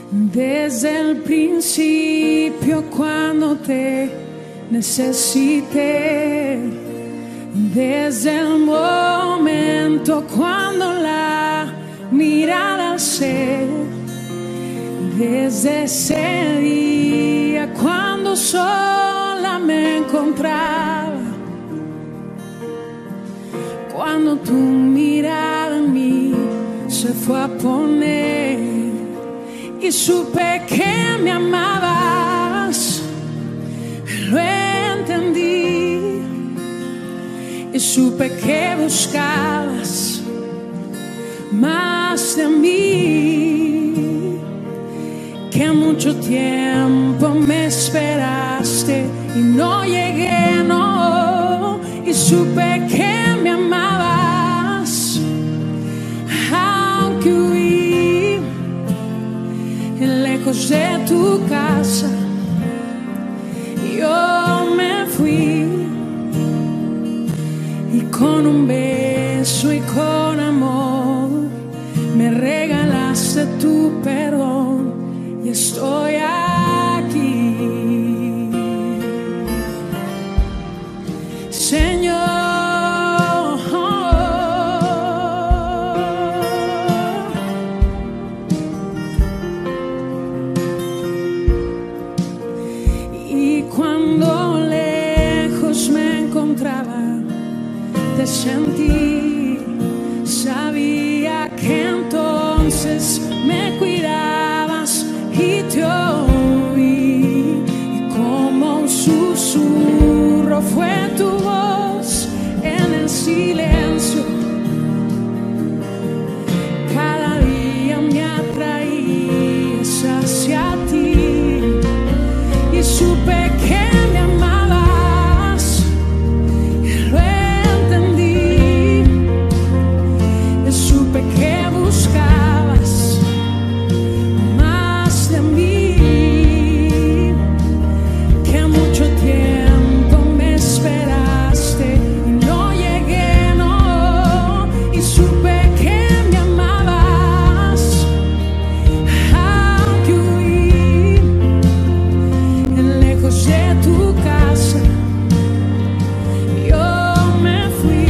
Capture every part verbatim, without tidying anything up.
Desde el principio cuando te necesité, desde el momento cuando la mirada alcé, desde ese día cuando sola me encontraba, cuando tu mirada en mí se fue a poner y supe que me amabas, lo entendí y supe que buscabas más de mí, que mucho tiempo me esperaste y no llegué, no, y supe que me amabas, aunque huí lejos de tu casa, yo me fui y con un beso y con amor me regalaste tu perdón y estoy aquí, Señor. Te sentí, sabía que entonces me cuidabas y te oí, y como un susurro fue tu voz en el silencio, cada día me atraías hacia ti y supe que me amabas. Que buscabas más de mí, que mucho tiempo me esperaste y no llegué, no, y supe que me amabas, aunque huí lejos de tu casa, yo me fui.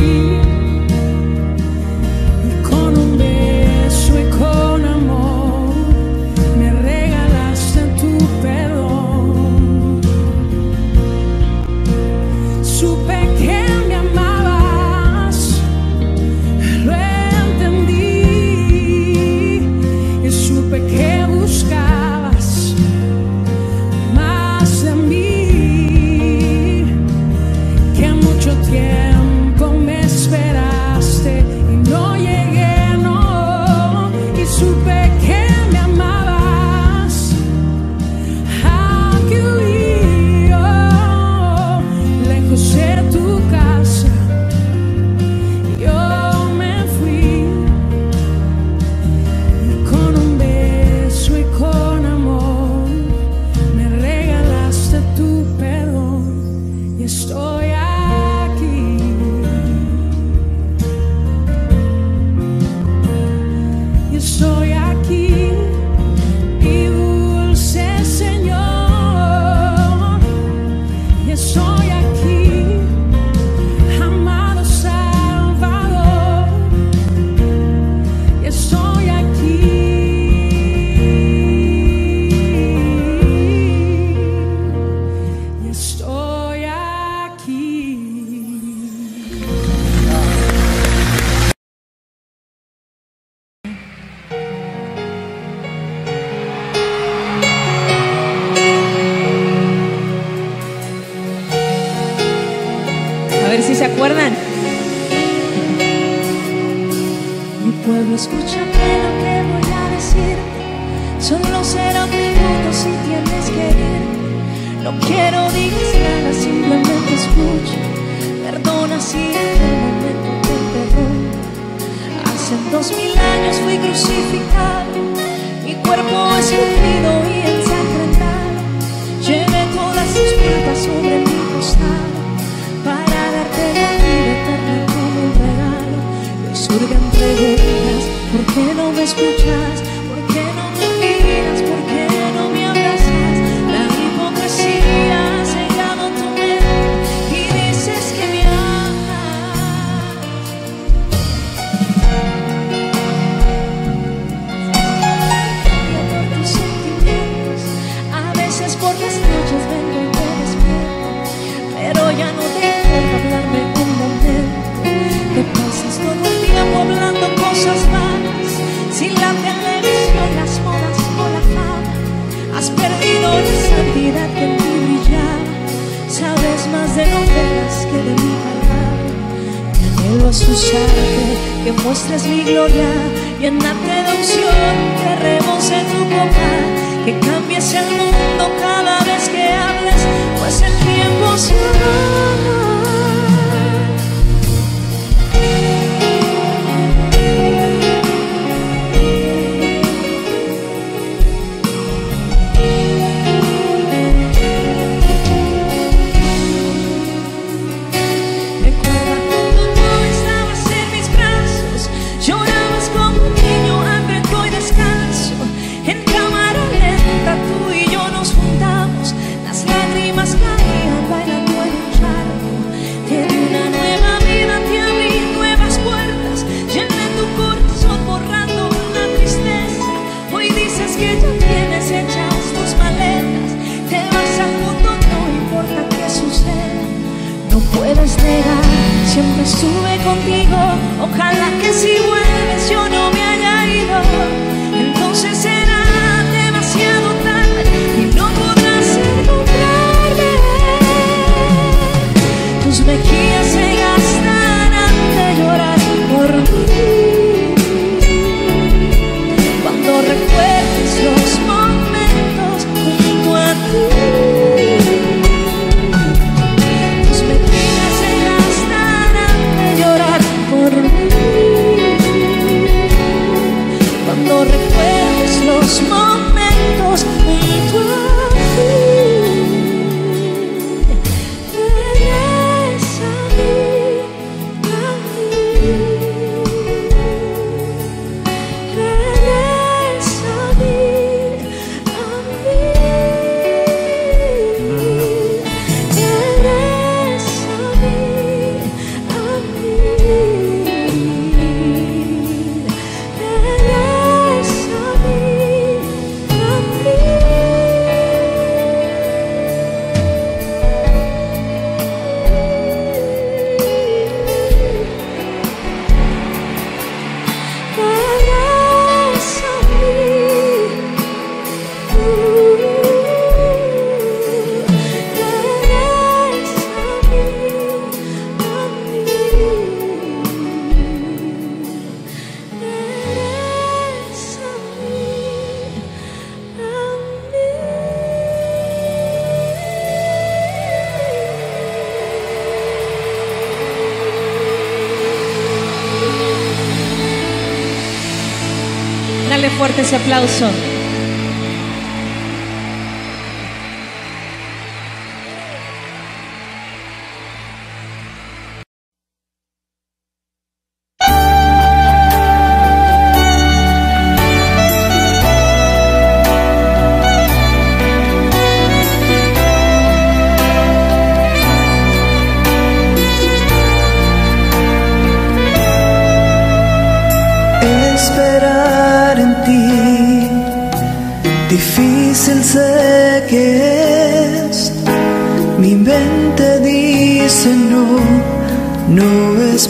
¿Se acuerdan? Mi pueblo, escúchame lo que voy a decirte. Solo serán minutos si tienes que ir. No quiero digas nada, simplemente escucha. Perdona si en el momento te perdono. Hace dos mil años fui crucificado, mi cuerpo esculpido y ensangrentado. Llevé todas tus culpas sobre mi costado para darte la vida eterna como un regalo. Y hoy surgen preguntas: ¿por qué no me escuchas? ¿Por qué no me miras? ¿Por qué usarte, que muestres mi gloria, llenarte de unción, que rebose tu copa, que cambies el mundo cada vez que hables, pues el tiempo se va. Siempre estuve contigo, ojalá que si vuelves yo no me haya ido. Entonces será demasiado tarde y no podrás encontrarme. Tus mejillas se gastarán de llorar por mí. Cuando recuerdes los momentos junto a ti. Cuando recuerdes los momentos junto a ti, regresa a mí, a mí, regresa a mí, a mí, regresa a mí, a mí. Dale fuerte ese aplauso. Difícil sé que es, mi mente dice no, no es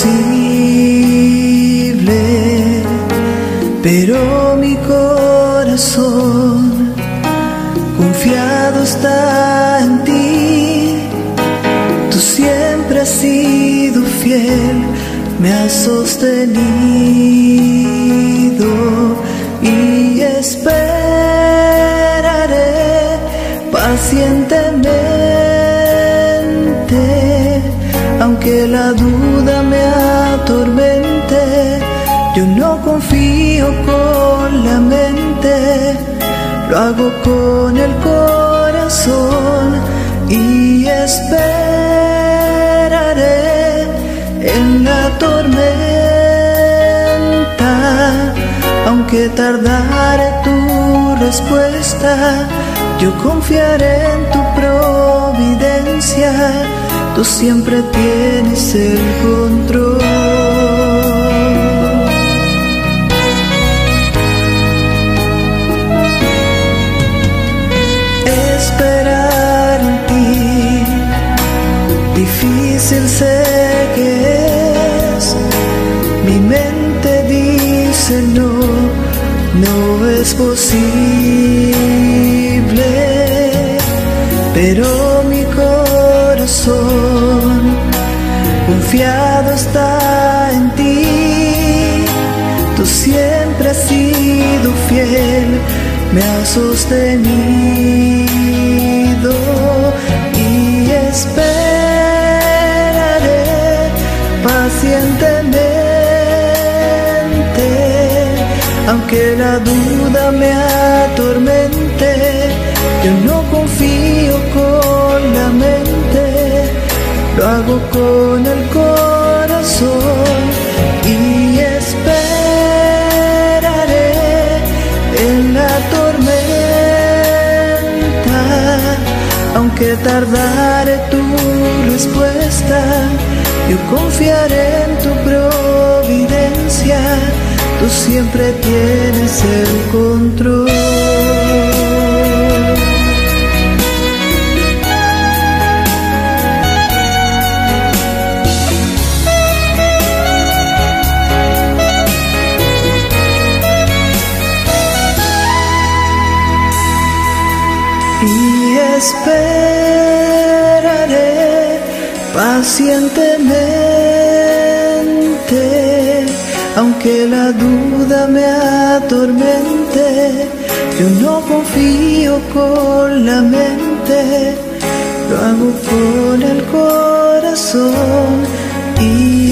posible, pero mi corazón confiado está en ti. Tú siempre has sido fiel, me has sostenido y esperaré pacientemente, aunque la duda me atormente. Yo no confío con la mente, lo hago con el corazón y esperaré en la tormenta. Aunque tardare tu respuesta, yo confiaré en tu providencia. Tú siempre tienes el control. Esperar en ti, difícil sé que es. Mi mente dice no, no es posible, pero mi corazón confiado está me has sostenido y esperaré pacientemente, aunque la duda me atormente, yo no confío con la mente, lo hago con el corazón y esperaré en la tormenta, aunque tardare tu respuesta, yo confiaré en tu providencia, tú siempre tienes el control. Y esperaré pacientemente, aunque la duda me atormente, yo no confío con la mente, lo hago con el corazón y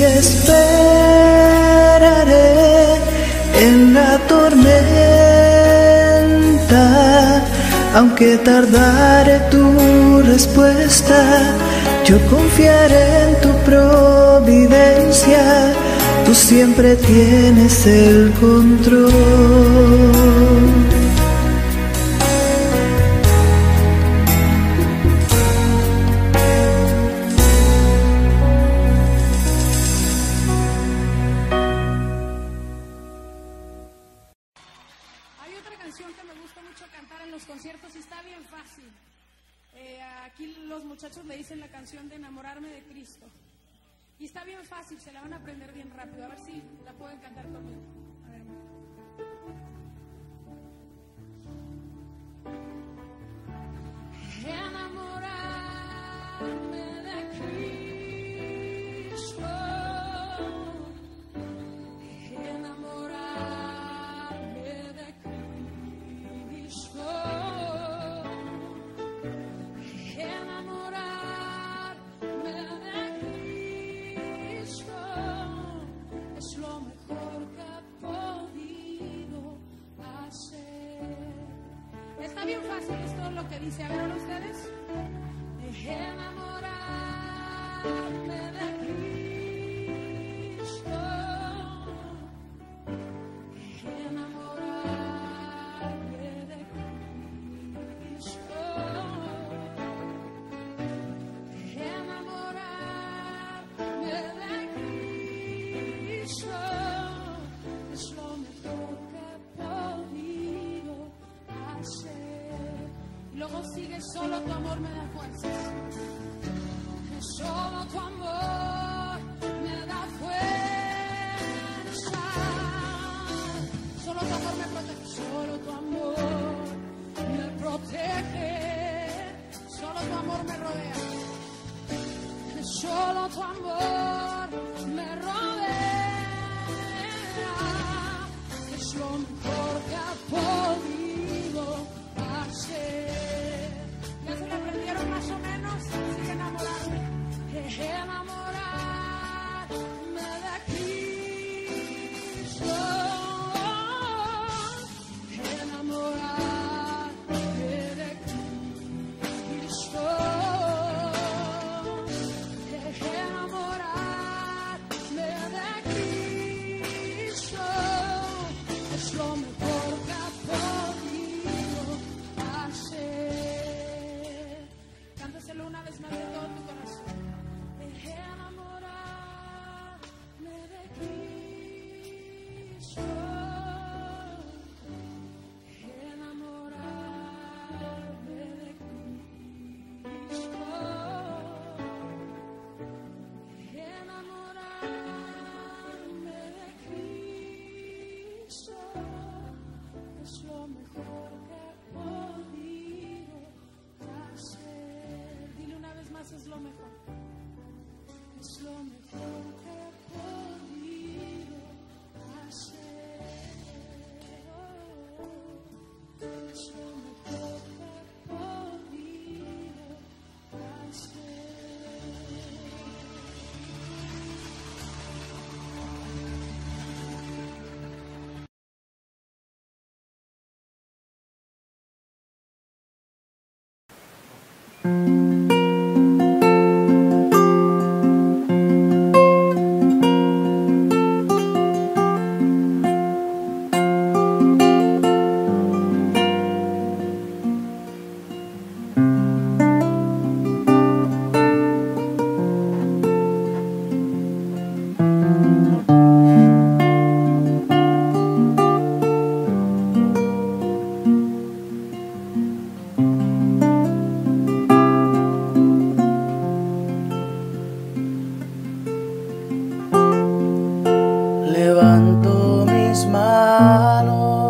esperaré en la tormenta, aunque tardare tu respuesta, yo confiaré en tu providencia, tú siempre tienes el control. Muchachos le dicen la canción de Enamorarme de Cristo y está bien fácil, se la van a aprender bien rápido, a ver si la pueden cantar conmigo. A ver, enamorarme de Cristo, enamorarme de Cristo. Está bien fácil, esto es lo que dice. A ver, ahora ustedes. Enamorarme de Cristo, enamorarme de Cristo, enamorarme de Cristo, es lo mejor que he podido hacer. Y luego sigue, solo tu amor me da fuerzas. Solo tu amor me da fuerza. Solo tu amor me protege. Solo tu amor me protege. Solo tu amor me rodea. Solo tu amor me rodea. Es lo mejor que ha podido hacer. ¿Ya se lo aprendieron más o menos? Sigue enamorarme. Enamorarme Levanto mis manos,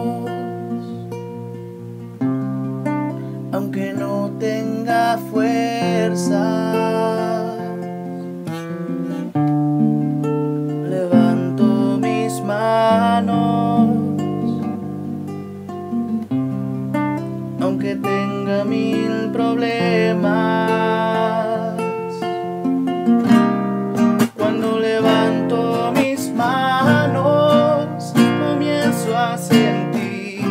aunque no tenga fuerza. Levanto mis manos, aunque tenga mil problemas. Cuando levanto mis manos, comienzo a sentir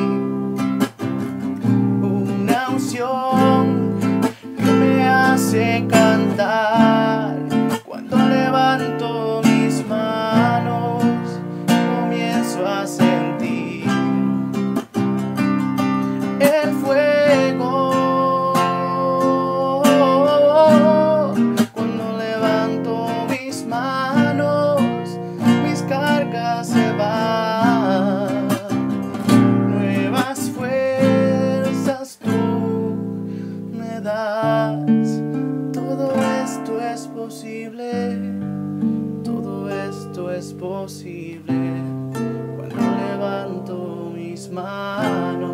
una unción que me hace cantar. Cuando levanto mis manos, comienzo a sentir el fuego. Cuando levanto mis manos, mis cargas se van. Nuevas fuerzas tú me das. Todo esto es posible. Todo esto es posible cuando levanto mis manos.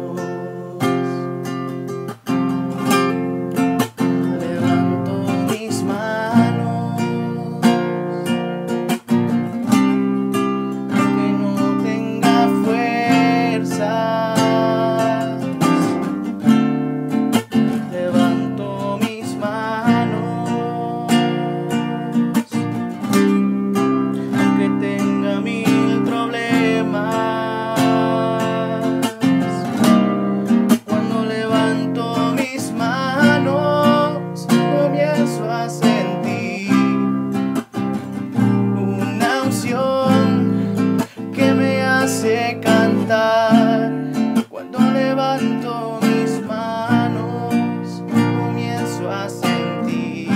Cantar. Cuando levanto mis manos, comienzo a sentir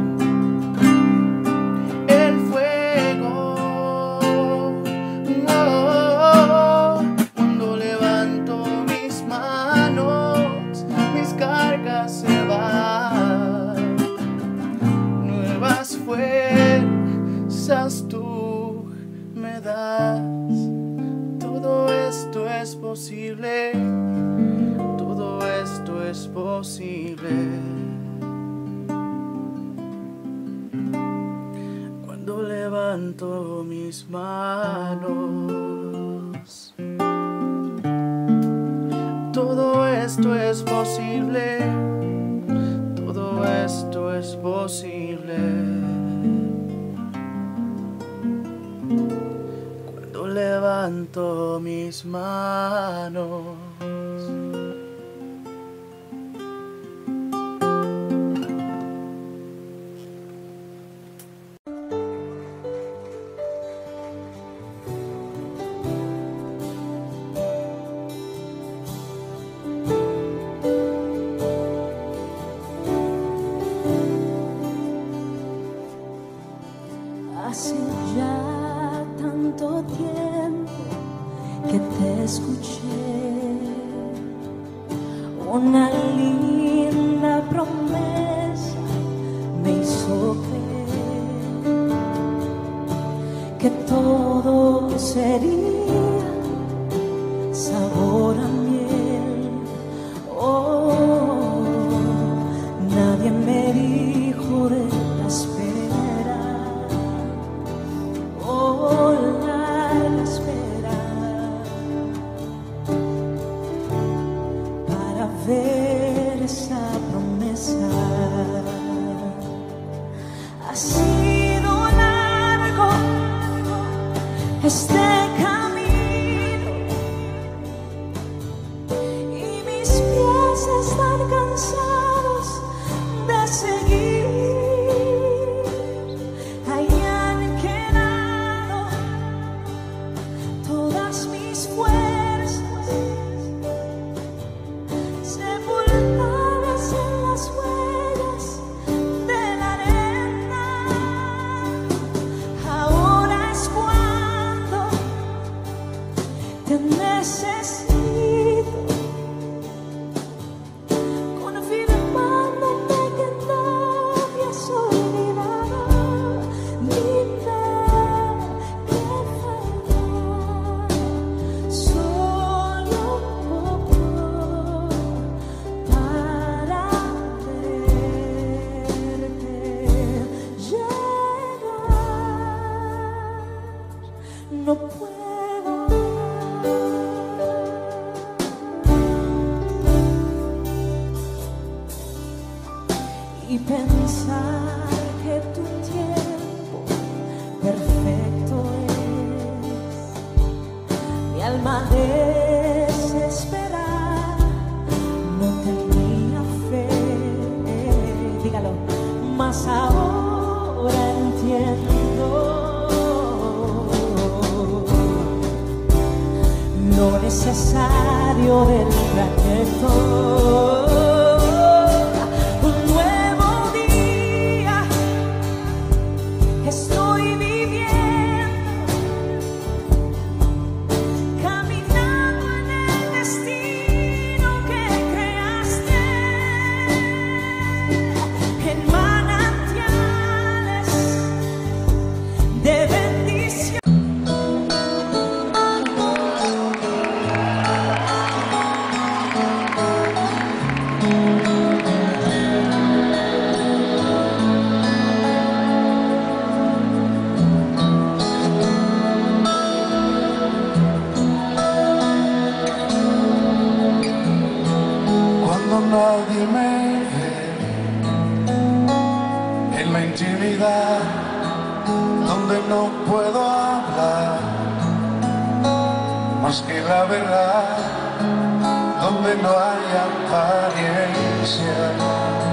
el fuego. Oh, cuando levanto mis manos, mis cargas se van. Nuevas fuerzas tú me das. Todo esto es posible, todo esto es posible. Cuando levanto mis manos, todo esto es posible, todo esto es posible. Levanto mis manos. Hace ya tanto tiempo que te escuché, una linda promesa me hizo creer que todo sería sabor a miel. Oh, nadie me dijo de la espera, oh, la espera, para ver esa promesa. Ha sido largo este camino y mis pies están cansados y pensar que tu tiempo perfecto es. Mi alma desesperada no tenía fe, dígalo, mas ahora entiendo lo necesario del trayecto. Un nuevo día estoy viviendo, caminando en el destino que creaste, en manantiales de bendición. Nadie me ve en la intimidad donde no puedo hablar más que la verdad, donde no hay apariencias,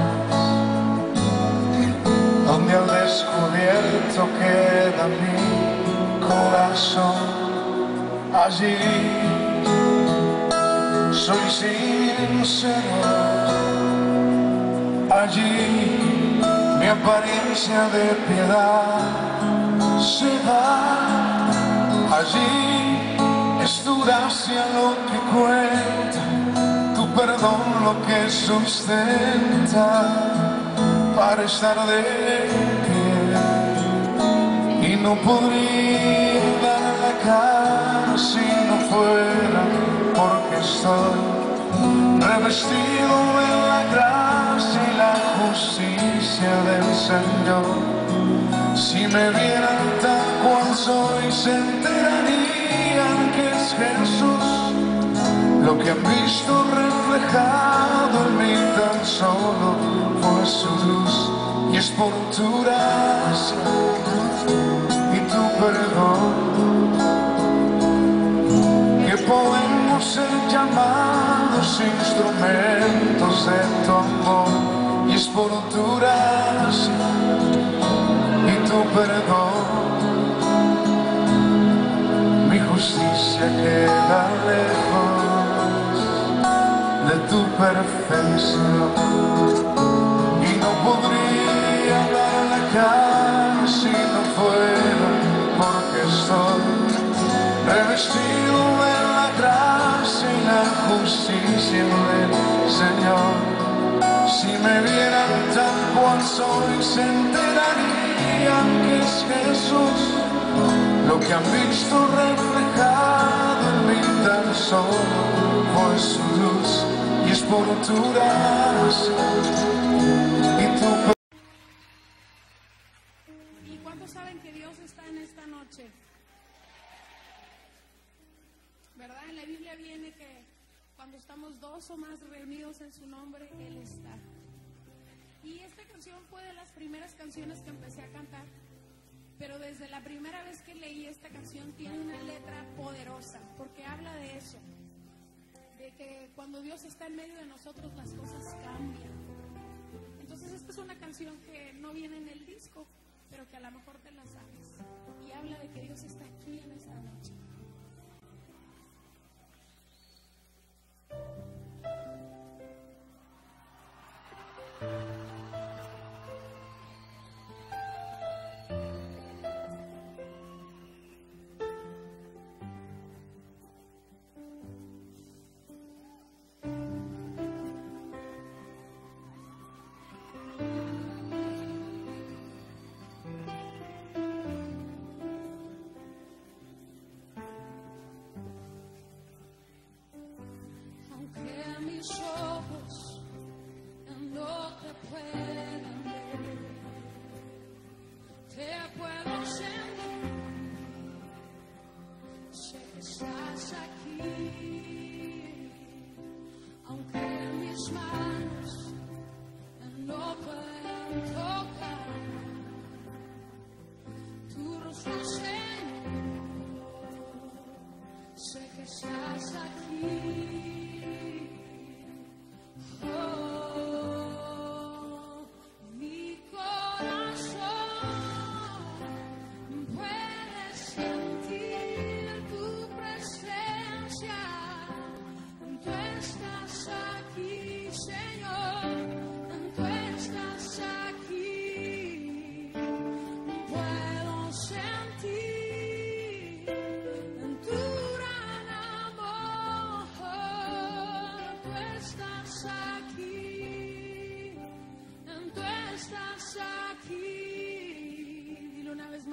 donde al descubierto queda mi corazón. Allí soy sincero, allí mi apariencia de piedad se da, allí es tu gracia lo que cuenta, tu perdón lo que sustenta para estar de pie. Y no podría dar la cara si no fuera porque estoy revestido de la gracia y la justicia del Señor. Si me vieran tal cual soy, se enterarían que es Jesús lo que han visto reflejado en mí. Tan solo fue su luz, y es por tu gracia y tu perdón que podemos ser llamados instrumentos de tu amor. Y es por tu gracia y tu perdón mi justicia queda lejos de tu perfección. Y no podría dar la cara si no fuera porque estoy revestido de la gracia y la justicia del Señor. Si me vieran tal cual soy, se enterarían que es Jesús lo que han visto reflejado en mí. Tan solo fue su luz, y es por tu gracia y tu perdón. ¿Y cuántos saben que Dios está en esta noche? ¿Verdad? En la Biblia viene que cuando estamos dos o más reunidos en su nombre, Él está. Y esta canción fue de las primeras canciones que empecé a cantar, pero desde la primera vez que leí esta canción tiene una letra poderosa, porque habla de eso, de que cuando Dios está en medio de nosotros las cosas cambian. Entonces esta es una canción que no viene en el disco, pero que a lo mejor te la sabes, y habla de que Dios está aquí en esta noche. Aunque mis manos no puedan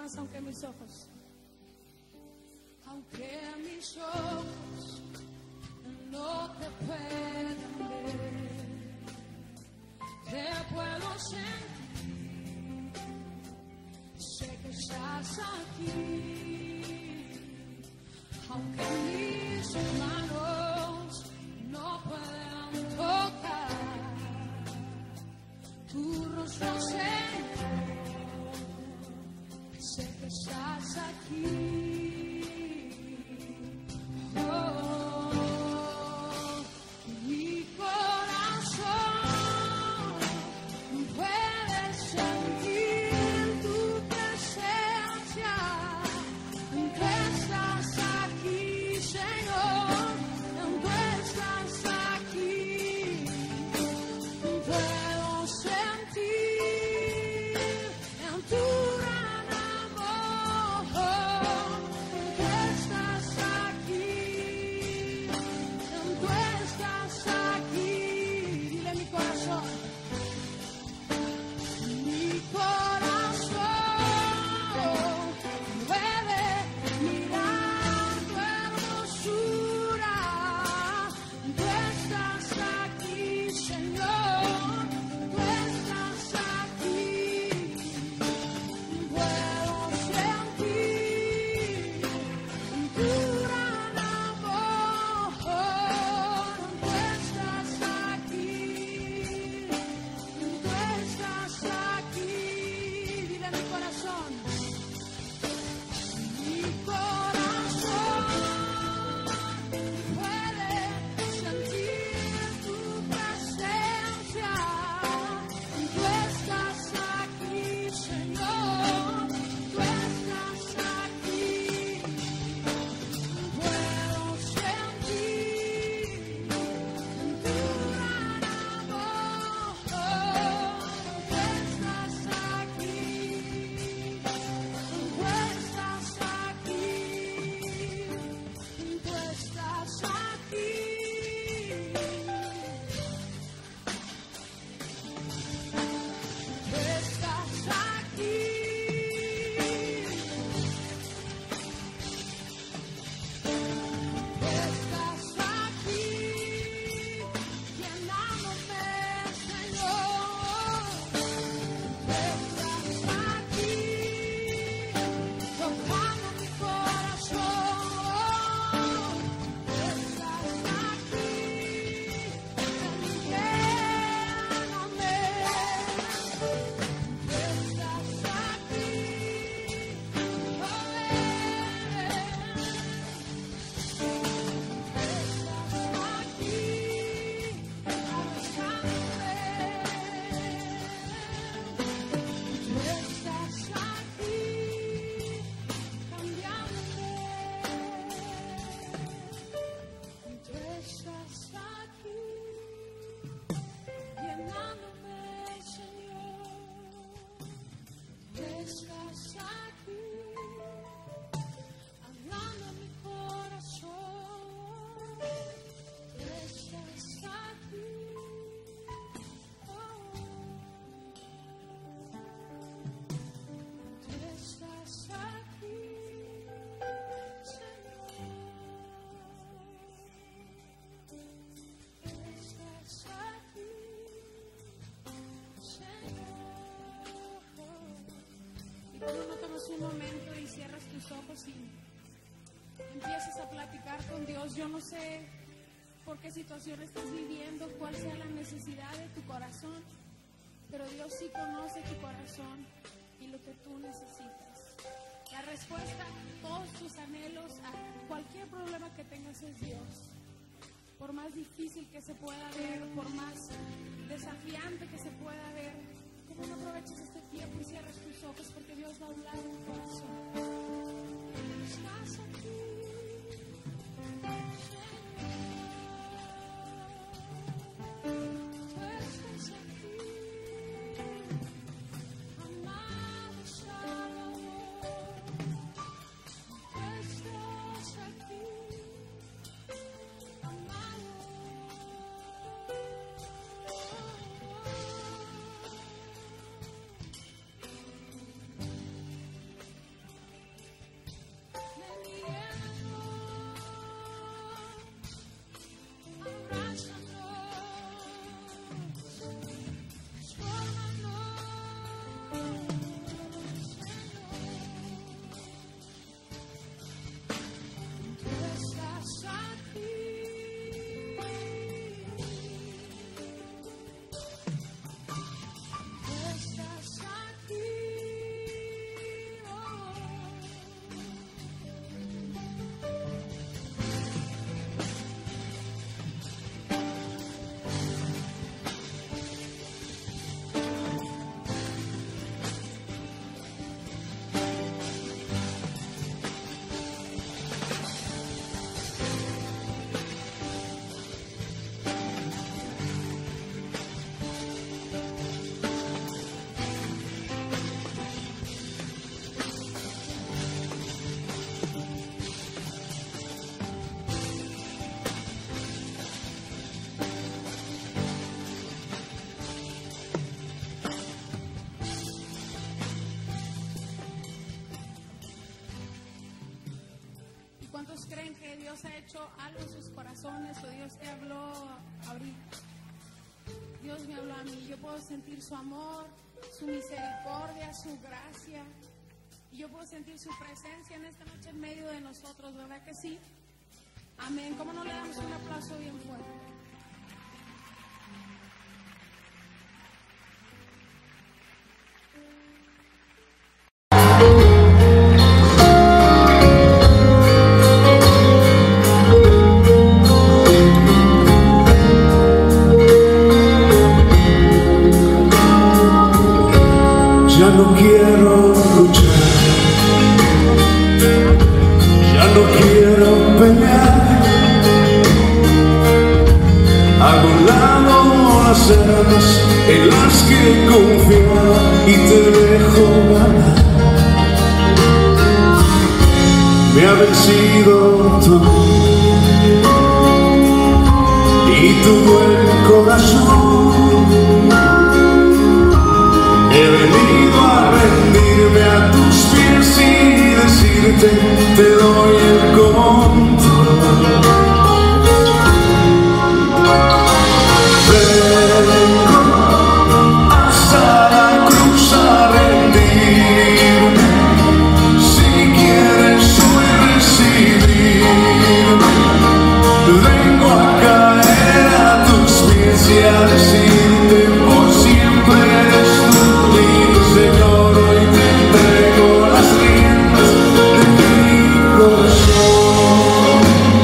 más, aunque mis ojos, aunque mis ojos no te puedan ver, te puedo sentir, sé que estás aquí, aunque mis manos no puedan tocar tu rostro, Señor, sé que estás aquí. Un momento y cierras tus ojos y empiezas a platicar con Dios. Yo no sé por qué situación estás viviendo, cuál sea la necesidad de tu corazón, pero Dios sí conoce tu corazón y lo que tú necesitas. La respuesta a todos tus anhelos, a cualquier problema que tengas, es Dios. Por más difícil que se pueda ver, por más desafiante que se pueda ver, ¿cómo no aprovechas este tiempo y cierras tus ojos? Porque Dios va a hablar en tu corazón. Estás aquí, tú estás aquí, amado Salvador, tú estás aquí, amado. Dios ha hecho algo en sus corazones o Dios te habló ahorita. Dios me habló a mí. Yo puedo sentir su amor, su misericordia, su gracia. Y yo puedo sentir su presencia en esta noche en medio de nosotros, ¿verdad que sí? Amén. ¿Cómo no le damos un aplauso bien fuerte? Ya no quiero luchar, ya no quiero pelear. Hago un lado las armas en las que confiaba y te dejo ganar. Me ha vencido tú y tu buen corazón. He venido a rendirme a tus pies y decirte, te doy el control. Vengo hasta la cruz a rendirme. Si quieres hoy recibirme, vengo a caer a tus pies y a decirte, por siempre eres tú. Señor, hoy te entrego las riendas de mi corazón.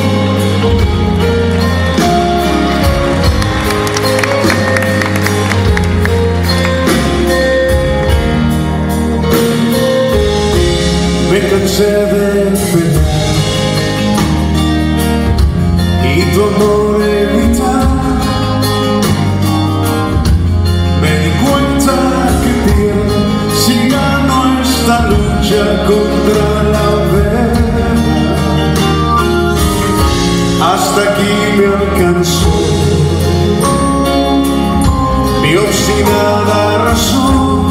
Me cansé de pelear y tu amor evitar. Me di cuenta que pierdo si gano esta lucha contra la verdad. Hasta aquí me alcanzó mi obstinada razón.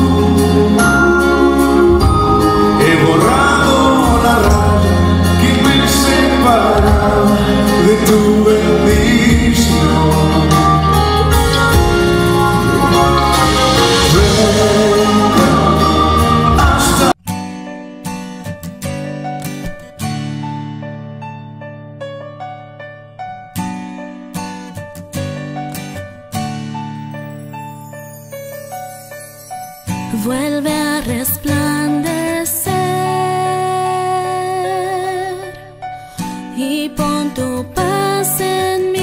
He borrado la raya que me separaba de tu bendición. Vuelve a resplandecer y pon tu paz en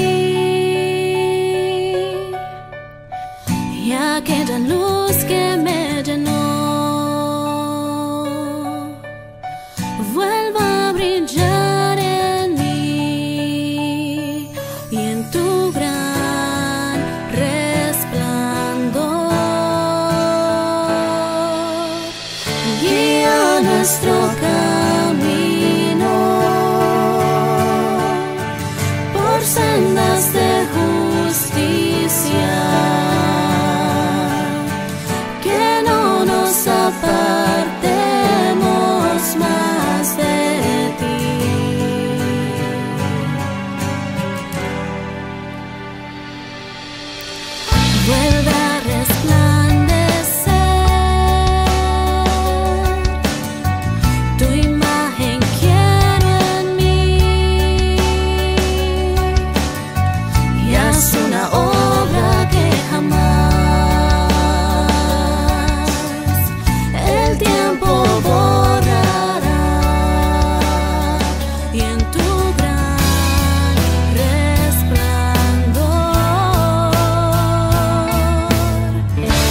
mí, y aquella luz que me llenó vuelva a brillar en mí y en tu gran resplandor. Guía nuestro camino por sendas de justicia, que no nos apartemos más de ti. Vuelve a resplandecer, tu imagen quiero en mí, y haz una obra que jamás el tiempo borrará, y en tu gran resplandor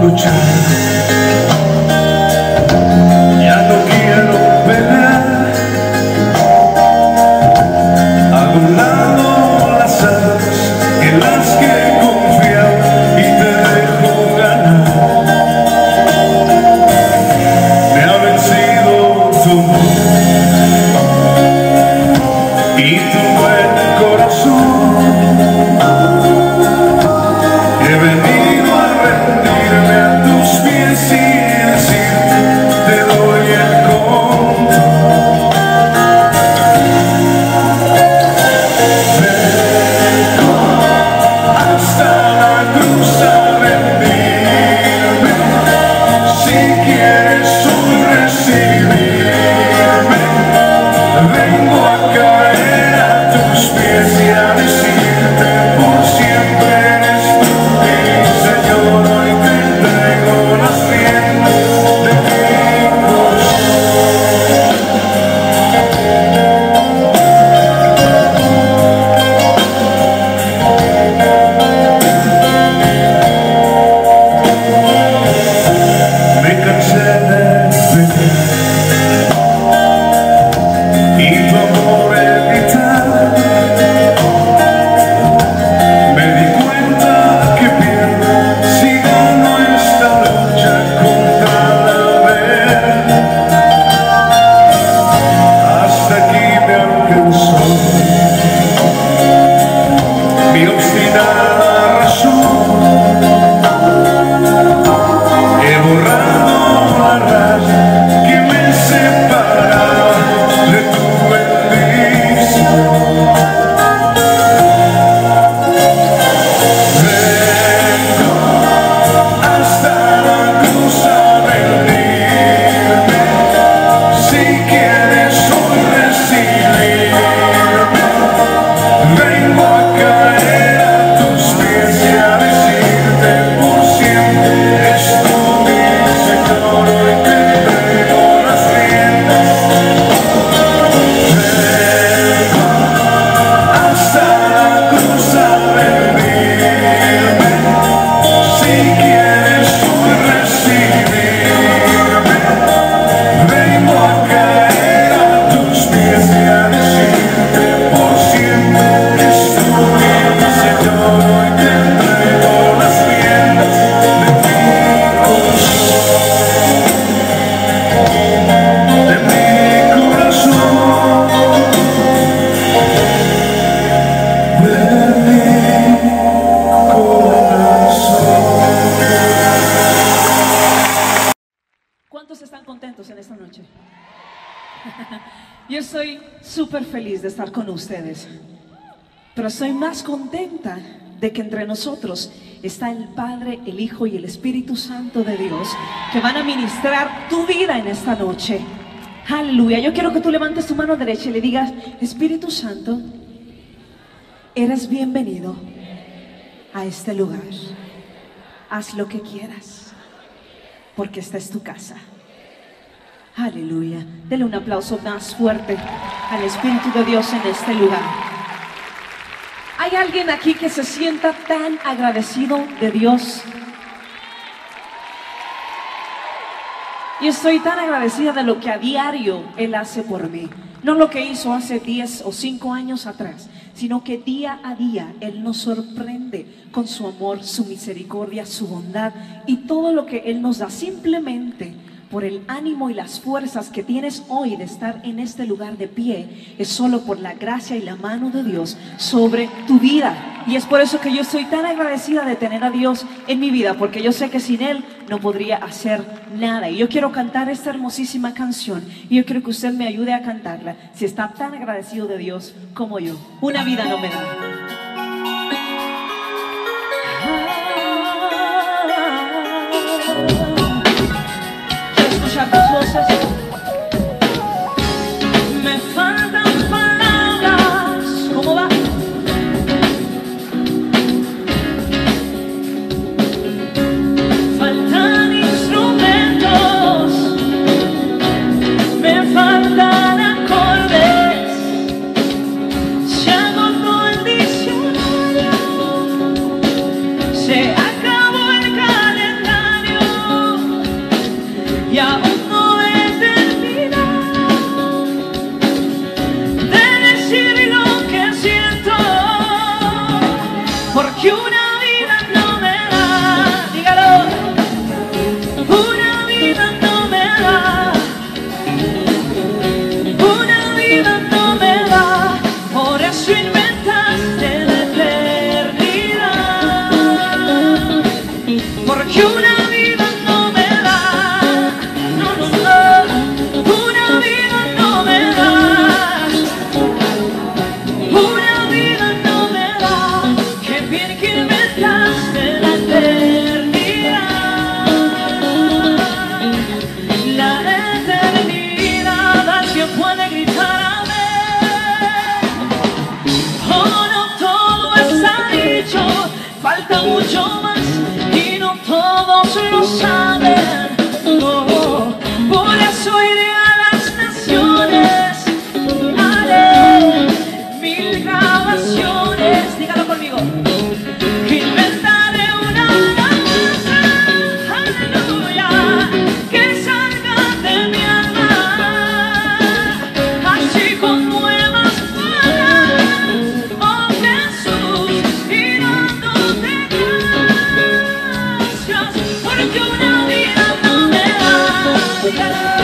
luchar. Ya no quiero pelear. A un lado las armas en las que he confiado y te dejo ganar. Me ha vencido tu y tu buen corazón. He venido a rendirme a tus pies y decirte te doy el control. Vengo hasta la cruz a rendirme. Si quieres hoy recibirme, vengo a caer a tus pies y a decirte por siempre eres tú mi Señor. Hoy te entrego las riendas de mi corazón. Me cansé de pedir y tu amor evitar. Me di cuenta que pierdo si gano esta lucha contra la verdad. Hasta aquí me alcanzó mi obstinada razón. He borrado la raya que me separaba de tu bendición. Vengo hasta la cruz a rendirme. Si quieres hoy recibirme, vengo a caer a tus pies y a decirte por siempre eres tú mi Señor. Hoy te entrego las riendas. Vengo hasta la cruz a rendirme. Si quieres hoy recibirme, vengo a caer a tus pies y a decirte por siempre eres tú mi Señor. Hoy te entrego las riendas de mi corazón, de mi corazón, de mi corazón. ¿Cuántos están contentos en esta noche? Yo estoy súper feliz de estar con ustedes, pero estoy más contenta de que entre nosotros está el Padre, el Hijo y el Espíritu Santo de Dios que van a ministrar tu vida en esta noche. Aleluya. Yo quiero que tú levantes tu mano derecha y le digas: Espíritu Santo, eres bienvenido a este lugar. Haz lo que quieras, porque esta es tu casa. Aleluya. Dele un aplauso más fuerte al Espíritu de Dios en este lugar. ¿Hay alguien aquí que se sienta tan agradecido de Dios? Yo estoy tan agradecida de lo que a diario Él hace por mí. No lo que hizo hace diez o cinco años atrás, sino que día a día Él nos sorprende con su amor, su misericordia, su bondad y todo lo que Él nos da simplemente por el ánimo y las fuerzas que tienes hoy de estar en este lugar de pie. Es solo por la gracia y la mano de Dios sobre tu vida. Y es por eso que yo estoy tan agradecida de tener a Dios en mi vida, porque yo sé que sin Él no podría hacer nada. Y yo quiero cantar esta hermosísima canción y yo quiero que usted me ayude a cantarla si está tan agradecido de Dios como yo. Una vida no me da. Escuchar tus voces. Me faltan palabras. ¿Cómo va? Faltan instrumentos. Me faltan acordes. Se agotó el diccionario. falta mucho más y no todos lo saben. Oh, por eso iré a las naciones, haré mil grabaciones, dígalo conmigo. Inventaré una alabanza, aleluya, que salga de mi alma, así con nuevas palabras, oh Jesús, y dándote gracias, porque una vida no me da, dígalo.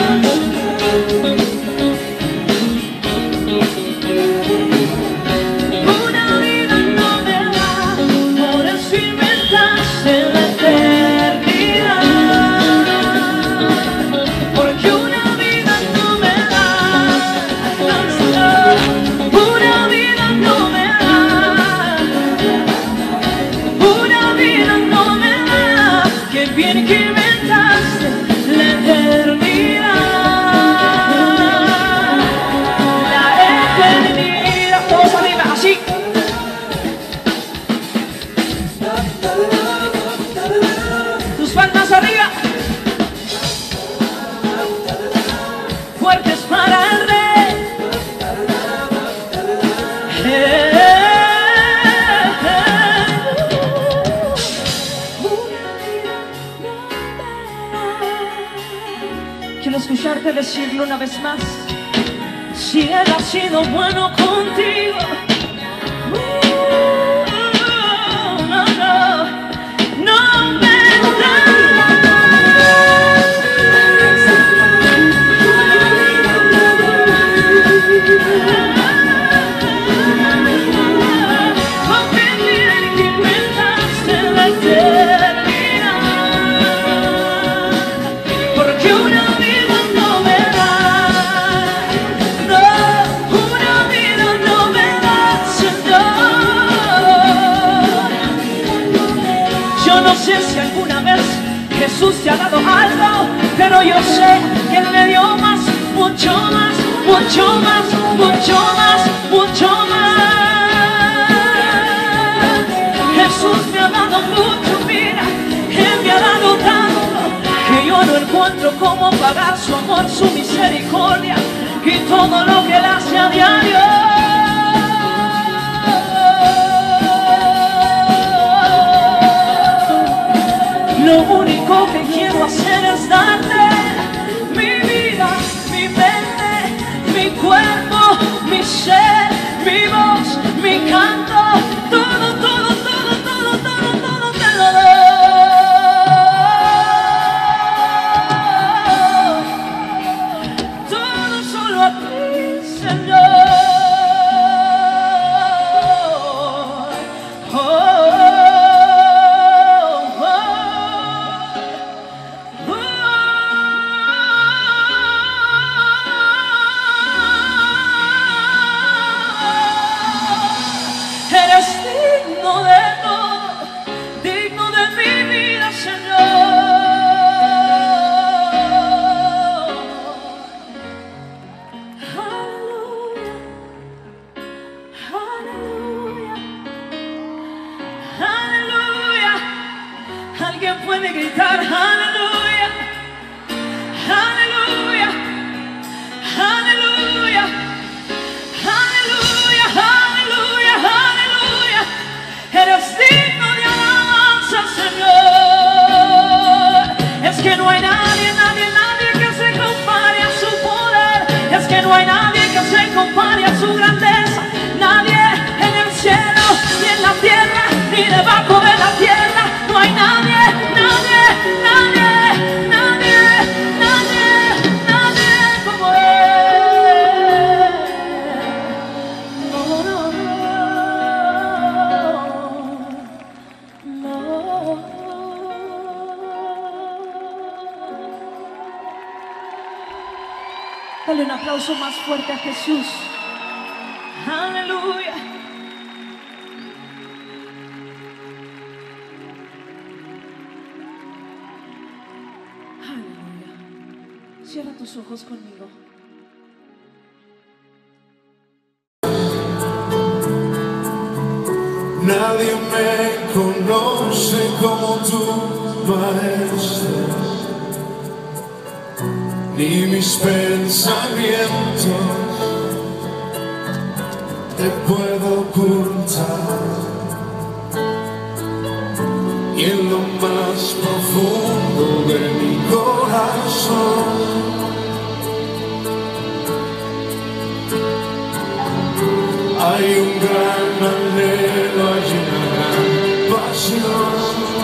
Bien que inventaste la eternidad, la eternidad, todos arriba, así. Tus palmas arriba, fuertes para el rey. Eh. Quiero escucharte decirlo una vez más. Si Él ha sido bueno contigo, uh, no, no, no vendrá. Porque bien que inventaste la eternidad, porque una no sé si alguna vez Jesús te ha dado algo, pero yo sé que Él me dio más, mucho más, mucho más, mucho más, mucho más. Jesús me ha dado mucho, mira, Él me ha dado tanto que yo no encuentro cómo pagar su amor, su misericordia y todo lo que Él hace a diario. Lo único que quiero hacer es darte mi vida, mi mente, mi cuerpo, mi ser, mi voz, mi canto, todo, todo, todo, todo, todo, todo te lo doy. Todo solo a ti, Señor. Alguien puede gritar aleluya, aleluya, aleluya, aleluya, aleluya, aleluya. Eres digno de alabanza, Señor. Es que no hay nadie, nadie, nadie que se compare a su poder. Es que no hay nadie que se compare a su grandeza. Nadie en el cielo, ni en la tierra, ni debajo de la tierra. No hay nadie, nadie, nadie, nadie, nadie, nadie como Él. No, no, no, no. Dale un aplauso más fuerte a Jesús. Aleluya. Cierra tus ojos conmigo. Nadie me conoce como tú, maestro, ni mis pensamientos te puedo ocultar. Y en lo más profundo de mi corazón hay un gran anhelo, hay una gran pasión.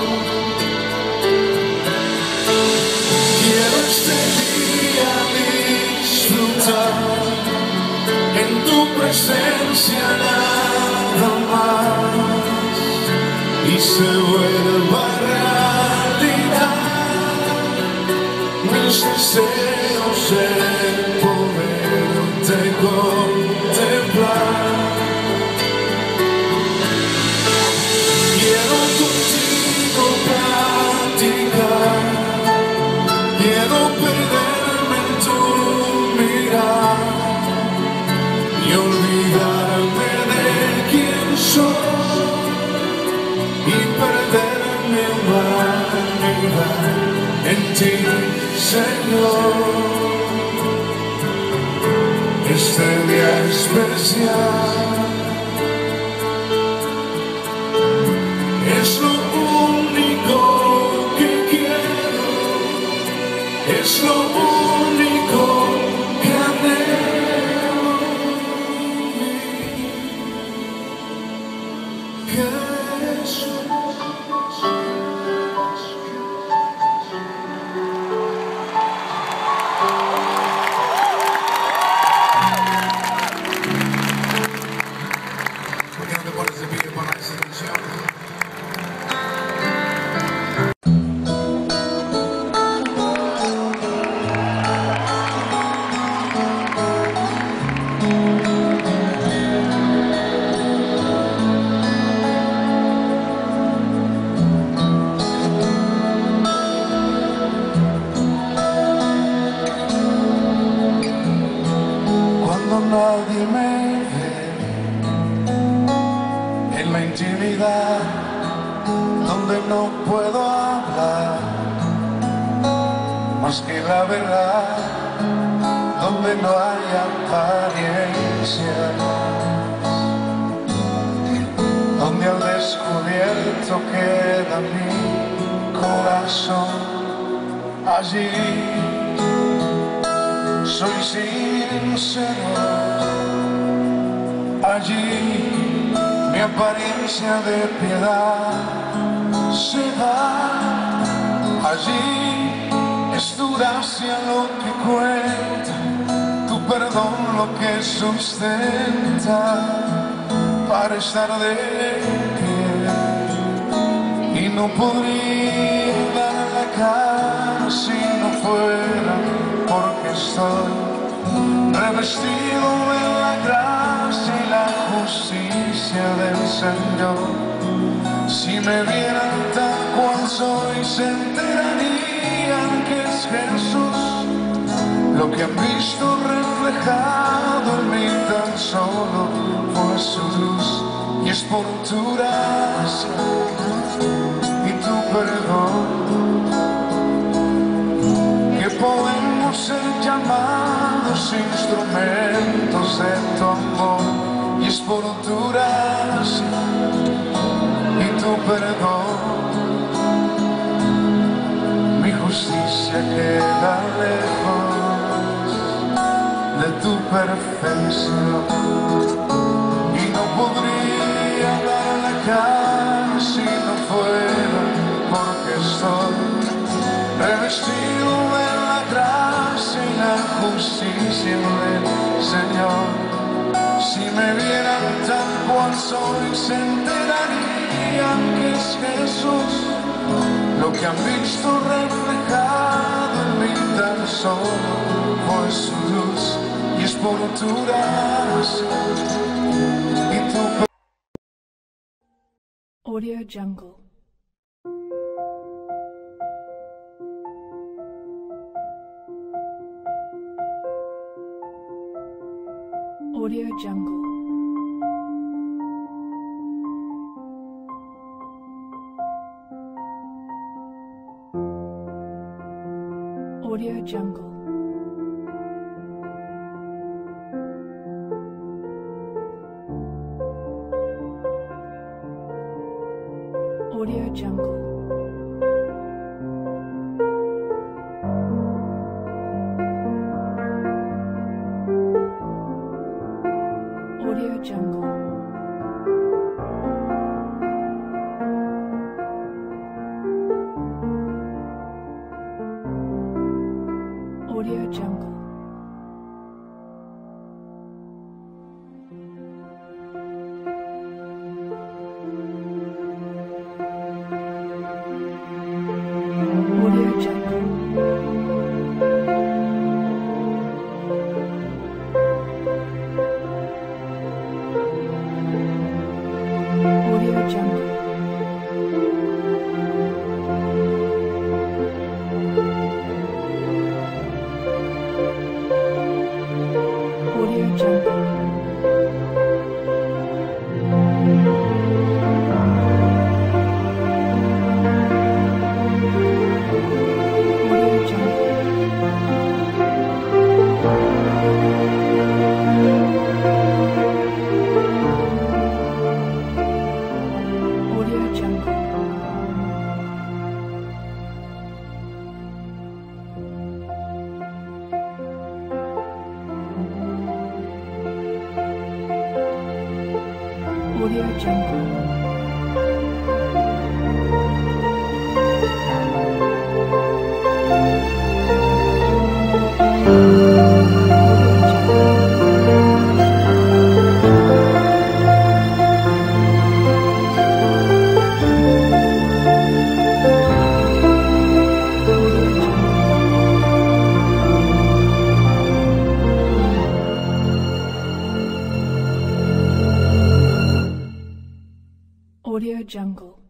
Quiero este día disfrutar en tu presencia nada más, y se vuelva realidad mis deseos de poderte contemplar. Quiero contigo platicar, quiero perderme en tu mirada y olvidarme de quién soy y perder mi humanidad en ti, Señor. Este día especial es lo único que quiero, es lo único que anhelo, Jesús. ¿Por qué no te pones de pie para esa canción? Cuando nadie me ve en la intimidad, donde no puedo hablar más que la verdad, donde no hay apariencias, donde al descubierto queda mi corazón, allí soy sincero, allí mi apariencia de piedad se va, allí es tu gracia lo que cuenta, tu perdón lo que sustenta para estar de pie, y no podría dar la cara si no fuera porque estoy revestido de la gracia y la justicia del Señor. Si me vieran tal cual soy, se enterarían que es Jesús lo que han visto reflejado en mí. Tan solo fue su luz, y es por tu gracia y tu perdón que podemos ser llamados instrumentos de tu amor, y es por tu gracia y tu perdón mi justicia queda lejos de tu perfección, y no podría dar la cara si no fuera porque estoy revestido de la gracia y la justicia del Señor. Si me vieran tal cual soy, se enterarían que es Jesús lo que han visto reflejado en mí. Tan solo fue su luz, y es por tu gracia y tu perdón. Audio Jungle. Audio Jungle. Audio Jungle. Audio Jungle. Audio Jungle. Audio Jungle. Audio Jungle. Audio Jungle. Audio Jungle. Audio Jungle. Audio Jungle. Audio Jungle. Audio Jungle.